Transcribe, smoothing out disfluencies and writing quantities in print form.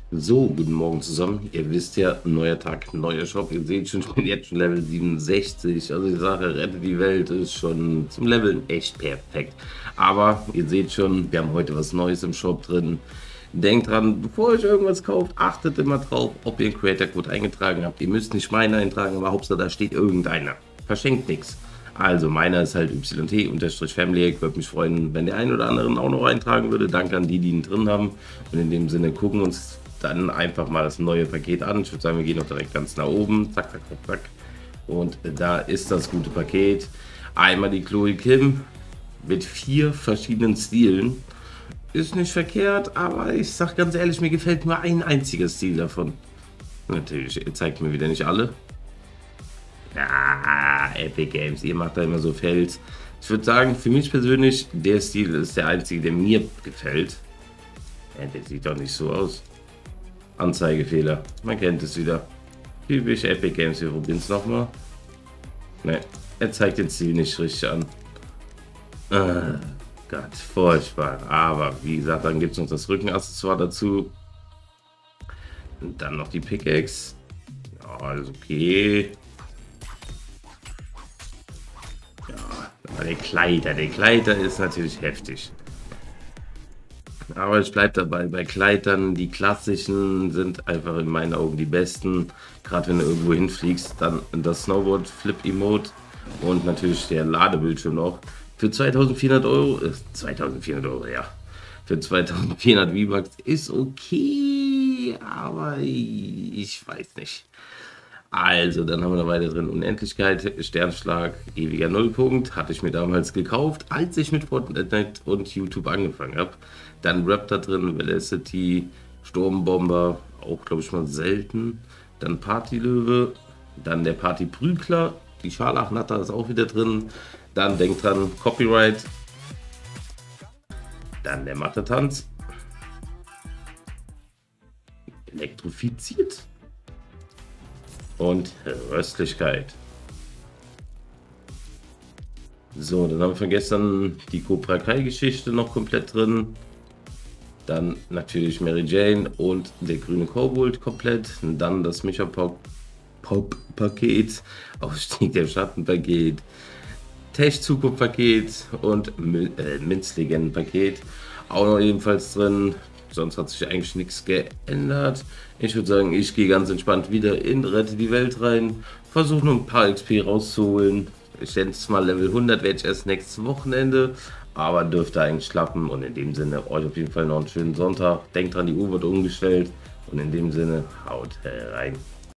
So, guten Morgen zusammen. Ihr wisst ja, neuer Tag, neuer Shop. Ihr seht schon, ich bin jetzt schon Level 67. Also die Sache, rette die Welt ist schon zum Leveln echt perfekt. Aber ihr seht schon, wir haben heute was Neues im Shop drin. Denkt dran, bevor ihr euch irgendwas kauft, achtet immer drauf, ob ihr einen Creator-Code eingetragen habt. Ihr müsst nicht meinen eintragen, aber Hauptsache da steht irgendeiner. Verschenkt nichts. Also meiner ist halt YT-Family. Ich würde mich freuen, wenn der ein oder anderen auch noch eintragen würde. Danke an die, die ihn drin haben. Und in dem Sinne gucken uns dann einfach mal das neue Paket an. Ich würde sagen, wir gehen noch direkt ganz nach oben. Zack, zack, zack, zack. Und da ist das gute Paket. Einmal die Chloe Kim mit 4 verschiedenen Stilen. Ist nicht verkehrt, aber ich sag ganz ehrlich, mir gefällt nur ein einziger Stil davon. Natürlich, ihr zeigt mir wieder nicht alle. Ja, Epic Games, ihr macht da immer so Fails. Ich würde sagen, für mich persönlich, der Stil ist der einzige, der mir gefällt. Ja, der sieht doch nicht so aus. Anzeigefehler, man kennt es wieder. Typisch Epic Games, wir probieren es nochmal. Ne, er zeigt den Stil nicht richtig an. Gott, furchtbar. Aber wie gesagt, dann gibt es noch das Rückenaccessoire dazu. Und dann noch die Pickaxe. Ja, ist okay. Aber der Kleider ist natürlich heftig. Aber ich bleibe dabei, bei Kleidern, die klassischen sind einfach in meinen Augen die besten. Gerade wenn du irgendwo hinfliegst, dann das Snowboard Flip Emote und natürlich der Ladebildschirm noch. Für 2400 Euro, 2400 Euro, ja. Für 2400 V-Bucks ist okay, aber ich weiß nicht. Also, dann haben wir da weiter drin Unendlichkeit, Sternschlag, ewiger Nullpunkt. Hatte ich mir damals gekauft, als ich mit Fortnite und YouTube angefangen habe. Dann Raptor drin, Velocity, Sturmbomber, auch glaube ich mal selten. Dann Partylöwe, dann der Partyprügler, die Scharlachnatter ist auch wieder drin. Dann denkt dran, Copyright. Dann der Mathe-Tanz. Elektrifiziert. Und Röstlichkeit. So, dann haben wir von gestern die Cobra Kai Geschichte noch komplett drin. Dann natürlich Mary Jane und der grüne Kobold komplett. Und dann das Micha Pop Paket, Aufstieg der Schattenpaket, Tech Zukunft Paket und Minzlegenden Paket. Auch noch ebenfalls drin. Sonst hat sich eigentlich nichts geändert. Ich würde sagen, ich gehe ganz entspannt wieder in Rette die Welt rein. Versuche noch ein paar XP rauszuholen. Ich schätze mal Level 100 werde ich erst nächstes Wochenende. Aber dürfte eigentlich klappen. Und in dem Sinne, euch auf jeden Fall noch einen schönen Sonntag. Denkt dran, die Uhr wird umgestellt. Und in dem Sinne, haut rein.